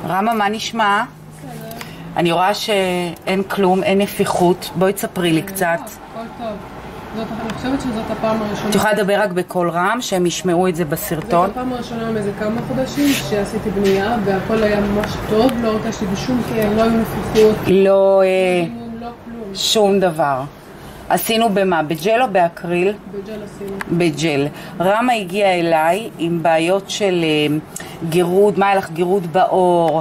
רמה, מה נשמע? בסדר. אני רואה שאין כלום, אין נפיחות. בואי תספרי לי קצת. הכל טוב. אני חושבת שזאת הפעם הראשונה. את יכולה לדבר רק בקול רם, שהם ישמעו את זה בסרטון? זאת הפעם הראשונה מאיזה כמה חודשים שעשיתי בנייה, והכל היה ממש טוב, לא הרגשתי בשום כאב, לא היו נפיחות. לא, לא כלום. שום דבר. עשינו במה? בג'ל או באקריל? בג'ל עשינו. בג'ל. רמה הגיעה אליי עם בעיות של גירוד, מה היה לך? גירוד בעור,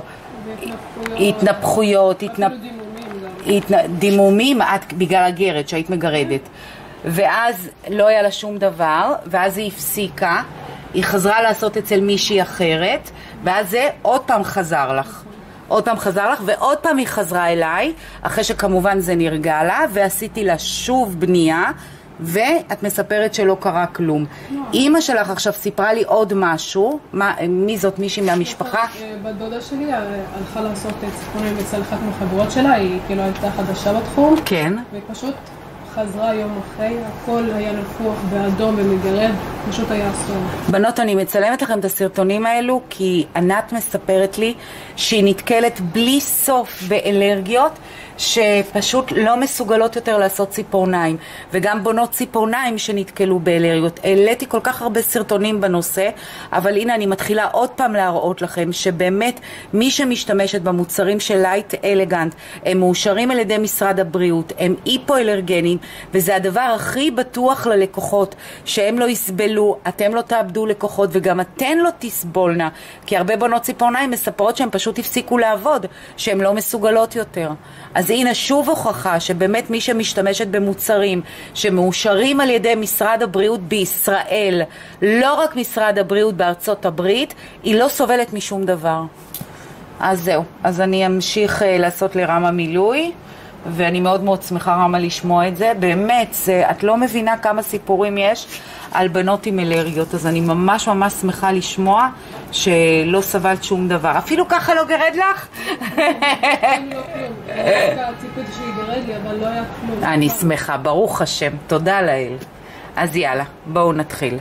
התנפחויות, אפילו דימומים גם. דימומים, את בגלל הגרד שהיית מגרדת. ואז לא היה לה שום דבר, ואז היא הפסיקה, היא חזרה לעשות אצל מישהי אחרת, ואז זה עוד פעם חזר לך. עוד פעם חזר לך, ועוד פעם היא חזרה אליי, אחרי שכמובן זה נרגע לה, ועשיתי לה שוב בנייה, ואת מספרת שלא קרה כלום. אמא שלך עכשיו סיפרה לי עוד משהו, מי זאת? מישהי מהמשפחה? בת דודה שלי הלכה לעשות ציפורניים אצל אחת מהחברות שלה, היא כאילו הייתה חדשה בתחום. כן. ופשוט חזרה יום אחרי, הכל היה נפוח באדום ומגרד, פשוט היה אסון. בנות, אני מצלמת לכם את הסרטונים האלו, כי ענת מספרת לי שהיא נתקלת בלי סוף באלרגיות, שפשוט לא מסוגלות יותר לעשות ציפורניים, וגם בונות ציפורניים שנתקלו באלרגיות. העליתי כל כך הרבה סרטונים בנושא, אבל הנה אני מתחילה עוד פעם להראות לכם שבאמת מי שמשתמשת במוצרים של לייט אלגנט הם מאושרים על ידי משרד הבריאות, הם היפואלרגנים, וזה הדבר הכי בטוח ללקוחות, שהם לא יסבלו, אתם לא תאבדו לקוחות, וגם אתן לא תסבולנה, כי הרבה בונות ציפורניים מספרות שהם פשוט הפסיקו לעבוד, שהם לא מסוגלות יותר. אז הנה שוב הוכחה שבאמת מי שמשתמשת במוצרים שמאושרים על ידי משרד הבריאות בישראל, לא רק משרד הבריאות בארצות הברית, היא לא סובלת משום דבר. אז זהו, אז אני אמשיך לעשות לרמה מילוי, ואני מאוד מאוד שמחה רמה לשמוע את זה. באמת, את לא מבינה כמה סיפורים יש על בנות עם אלרגיות, אז אני ממש ממש שמחה לשמוע שלא סבלת שום דבר. אפילו ככה לא גרד לך? לא כלום. ציפיתי שיגרד לי, אבל לא היה כלום. אני שמחה, ברוך השם, תודה לאל. אז יאללה, בואו נתחיל.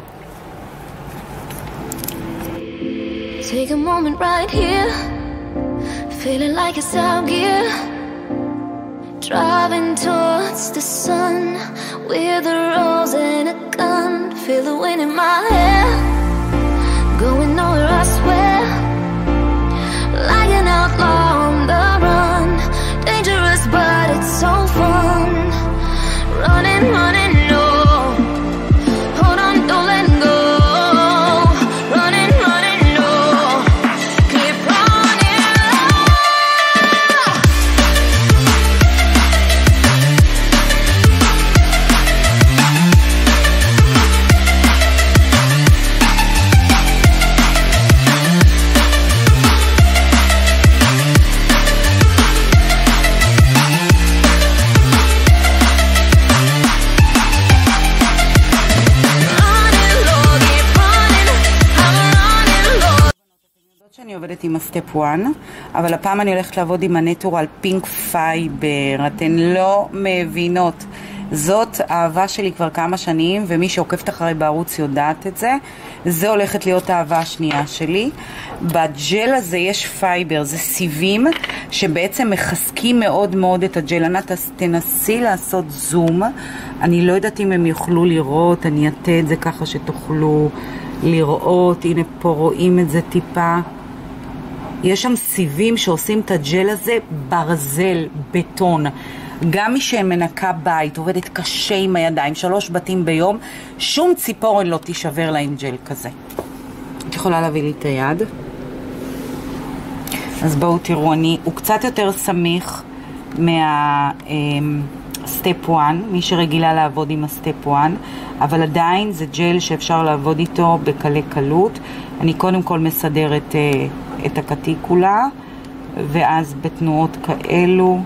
Take a moment right here, feeling like it's out gear, driving towards the sun with a rose and a gun. Feel the wind in my hair, going nowhere I swear, like an outlaw on the run. Dangerous but it's so fun, running, running, no, hold on, don't let go. Running, running, no, keep running. אני עובדת עם הסטפ 1, אבל הפעם אני הולכת לעבוד עם הנטורל פינק פייבר. אתן לא מבינות, זאת אהבה שלי כבר כמה שנים, ומי שעוקבת אחרי בערוץ יודעת את זה. זה הולכת להיות האהבה השנייה שלי. בג'ל הזה יש פייבר, זה סיבים שבעצם מחזקים מאוד מאוד את הג'ל. ענת, תנסי לעשות זום, אני לא יודעת אם הם יוכלו לראות, אני אתן את זה ככה שתוכלו לראות. הנה פה רואים את זה טיפה. יש שם סיבים שעושים את הג'ל הזה ברזל, בטון. גם מי שמנקה בית, עובדת קשה עם הידיים, 3 בתים ביום, שום ציפורן לא תישבר לה עם ג'ל כזה. את יכולה להביא לי את היד. אז בואו תראו, הוא קצת יותר סמיך מהסטפ 1, מי שרגילה לעבוד עם הסטפ 1, אבל עדיין זה ג'ל שאפשר לעבוד איתו בקלי קלות. אני קודם כל מסדרת את הקטיקולה, ואז בתנועות כאלו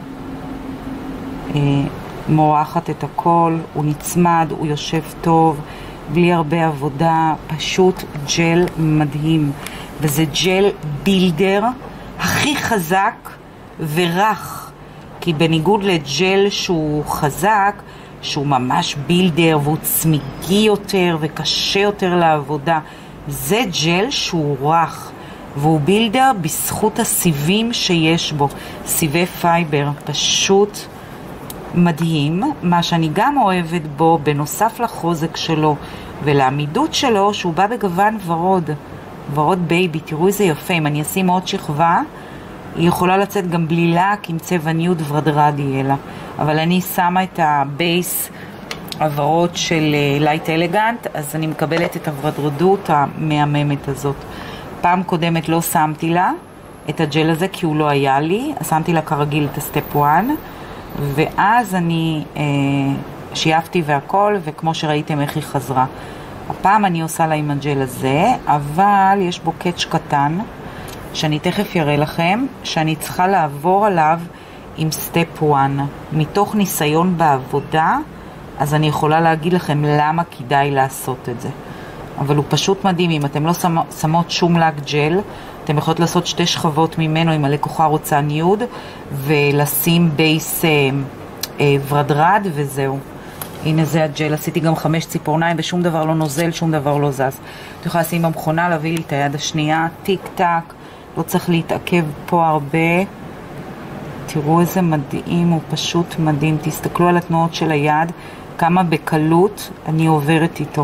מורחת את הכל. הוא נצמד, הוא יושב טוב, בלי הרבה עבודה, פשוט ג'ל מדהים. וזה ג'ל בילדר הכי חזק ורך, כי בניגוד לג'ל שהוא חזק, שהוא ממש בילדר והוא צמיגי יותר וקשה יותר לעבודה, זה ג'ל שהוא רך, והוא בילדר בזכות הסיבים שיש בו, סיבי פייבר, פשוט מדהים. מה שאני גם אוהבת בו, בנוסף לחוזק שלו ולעמידות שלו, שהוא בא בגוון ורוד, ורוד בייבי. תראו איזה יפה. אם אני אשים עוד שכבה, היא יכולה לצאת גם בלי לק עם צבע ניוד ורדרד יהיה לה, אבל אני שמה את הבייס הוורוד של לייט אלגנט, אז אני מקבלת את הוורדרדות המהממת הזאת. פעם קודמת לא שמתי לה את הג'ל הזה כי הוא לא היה לי, אז שמתי לה כרגיל את הסטפ 1, ואז אני שייפתי והכל, וכמו שראיתם איך היא חזרה. הפעם אני עושה לה עם הג'ל הזה, אבל יש בו קאץ' קטן שאני תכף יראה לכם, שאני צריכה לעבור עליו עם סטפ 1. מתוך ניסיון בעבודה, אז אני יכולה להגיד לכם למה כדאי לעשות את זה. אבל הוא פשוט מדהים. אם אתם לא שמות שום לק ג'ל, אתם יכולות לעשות 2 שכבות ממנו אם הלקוחה רוצה ניוד, ולשים בייס ורדרד וזהו. הנה זה הג'ל. עשיתי גם 5 ציפורניים ושום דבר לא נוזל, שום דבר לא זז. את יכולה לשים במכונה, להביא לי את היד השנייה, טיק טק, לא צריך להתעכב פה הרבה. תראו איזה מדהים, הוא פשוט מדהים. תסתכלו על התנועות של היד, כמה בקלות אני עוברת איתו.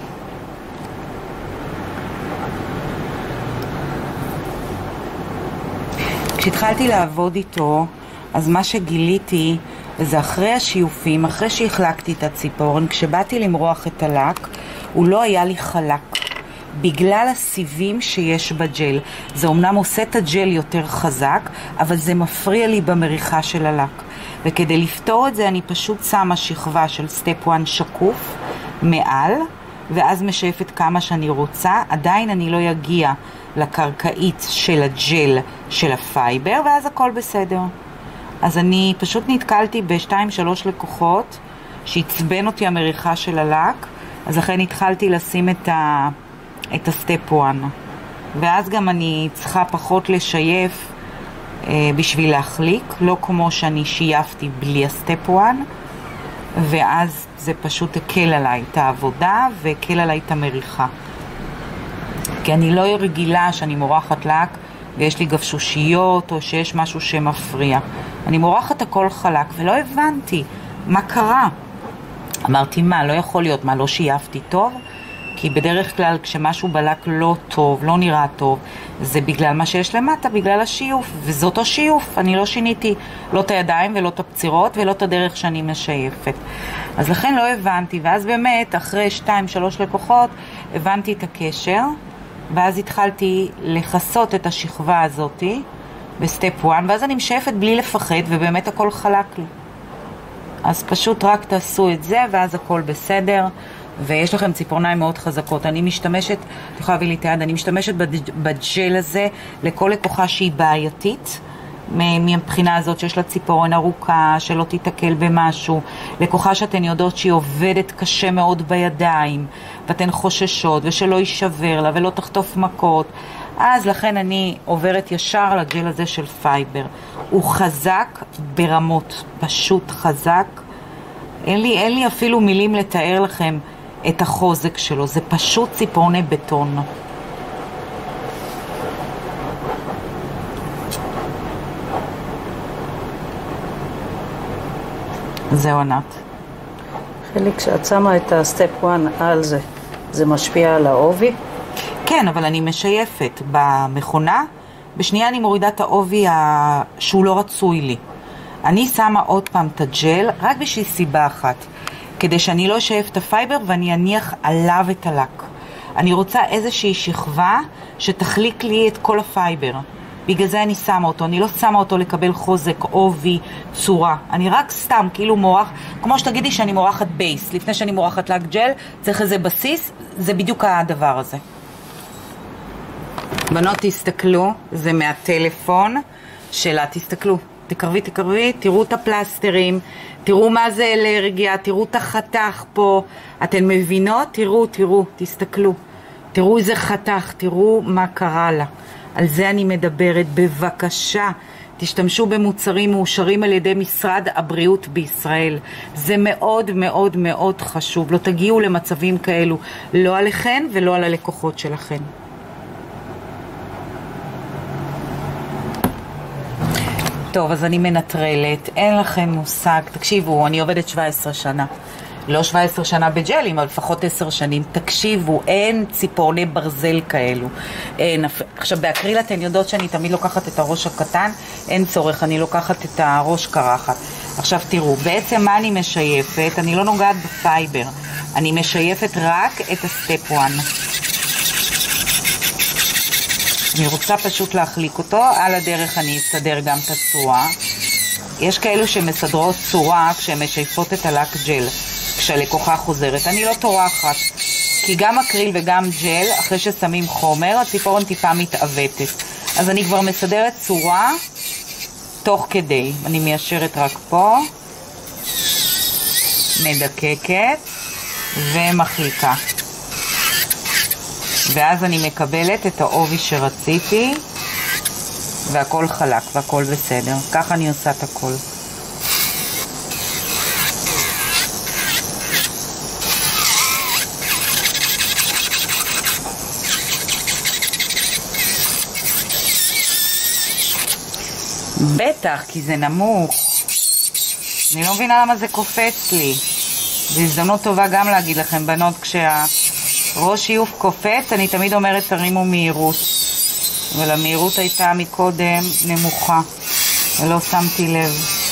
כשהתחלתי לעבוד איתו, אז מה שגיליתי, וזה אחרי השיופים, אחרי שהחלקתי את הציפורן, כשבאתי למרוח את הלק, הוא לא היה לי חלק. בגלל הסיבים שיש בג'ל. זה אומנם עושה את הג'ל יותר חזק, אבל זה מפריע לי במריחה של הלק. וכדי לפתור את זה אני פשוט שמה שכבה של סטפ 1 שקוף מעל, ואז משאפת כמה שאני רוצה. עדיין אני לא יגיע לקרקעית של הג'ל של הפייבר, ואז הכל בסדר. אז אני פשוט נתקלתי ב2-3 לקוחות שהצבן אותי המריחה של הלק, אז לכן התחלתי לשים את הסטפ 1. ואז גם אני צריכה פחות לשייף בשביל להחליק, לא כמו שאני שייפתי בלי הסטפ 1, ואז זה פשוט הקל עליי את העבודה והקל עליי את המריחה. כי אני לא רגילה שאני מורחת לק ויש לי גבשושיות או שיש משהו שמפריע. אני מורחת הכל חלק ולא הבנתי מה קרה. אמרתי מה, לא יכול להיות, מה לא שייפתי טוב? כי בדרך כלל כשמשהו בלק לא טוב, לא נראה טוב, זה בגלל מה שיש למטה, בגלל השיוף, וזאת השיוף. אני לא שיניתי לא את הידיים ולא את הפצירות ולא את הדרך שאני משייפת. אז לכן לא הבנתי, ואז באמת אחרי 2-3 לקוחות הבנתי את הקשר, ואז התחלתי לחסות את השכבה הזאת בסטפ 1, ואז אני משייפת בלי לפחד, ובאמת הכל חלק לי. אז פשוט רק תעשו את זה, ואז הכל בסדר. ויש לכם ציפורניים מאוד חזקות. אני משתמשת, את יכולה להביא לי את היד, אני משתמשת בג'ל הזה לכל לקוחה שהיא בעייתית, מבחינה הזאת שיש לה ציפורן ארוכה, שלא תתקל במשהו, לקוחה שאתן יודעות שהיא עובדת קשה מאוד בידיים, ואתן חוששות, ושלא יישבר לה, ולא תחטוף מכות. אז לכן אני עוברת ישר לג'ל הזה של פייבר. הוא חזק ברמות, פשוט חזק. אין לי אפילו מילים לתאר לכם את החוזק שלו, זה פשוט ציפורני בטון. זהו ענת. חלי, כשאת שמה את הסטפ 1 על זה, זה משפיע על העובי? כן, אבל אני משייפת במכונה, בשנייה אני מורידה את העובי שהוא לא רצוי לי. אני שמה עוד פעם את הג'ל, רק בשביל סיבה אחת, כדי שאני לא אשייף את הפייבר ואני אניח עליו את הלק. אני רוצה איזושהי שכבה שתחליק לי את כל הפייבר. בגלל זה אני שמה אותו, אני לא שמה אותו לקבל חוזק, עובי, צורה. אני רק סתם כאילו מורח, כמו שתגידי שאני מורחת בייס, לפני שאני מורחת לק ג'ל, צריך איזה בסיס, זה בדיוק הדבר הזה. בנות תסתכלו, זה מהטלפון שלה, תסתכלו. תקרבי, תראו את הפלסטרים, תראו מה זה אלרגיה, תראו את החתך פה, אתן מבינות? תראו, תסתכלו, תראו איזה חתך, תראו מה קרה לה. על זה אני מדברת. בבקשה, תשתמשו במוצרים מאושרים על ידי משרד הבריאות בישראל. זה מאוד מאוד מאוד חשוב. לא תגיעו למצבים כאלו, לא עליכן ולא על הלקוחות שלכן. טוב, אז אני מנטרלת, אין לכם מושג. תקשיבו, אני עובדת 17 שנה. לא 17 שנה בג'לים, אבל לפחות 10 שנים. תקשיבו, אין ציפורני ברזל כאלו. אין. עכשיו, באקריל אתן יודעות שאני תמיד לוקחת את הראש הקטן, אין צורך, אני לוקחת את הראש קרחת. עכשיו תראו, בעצם מה אני משייפת? אני לא נוגעת בפייבר. אני משייפת רק את הסטפ 1. אני רוצה פשוט להחליק אותו, על הדרך אני אסדר גם את הצורה. יש כאלו שמסדרות צורה כשהן משייפות את הלק ג'ל, כשהלקוחה חוזרת. אני לא טורחת, כי גם אקריל וגם ג'ל, אחרי ששמים חומר, הציפורן טיפה מתעוותת. אז אני כבר מסדרת צורה תוך כדי. אני מיישרת רק פה, מדקקת ומחליקה. ואז אני מקבלת את העובי שרציתי, והכל חלק והכל בסדר. ככה אני עושה את הכל. בטח, כי זה נמוך. אני לא מבינה למה זה קופץ לי. זו הזדמנות טובה גם להגיד לכם, בנות, ראש שיוף קופץ, אני תמיד אומרת תרימו מהירות, אבל המהירות הייתה מקודם נמוכה ולא שמתי לב.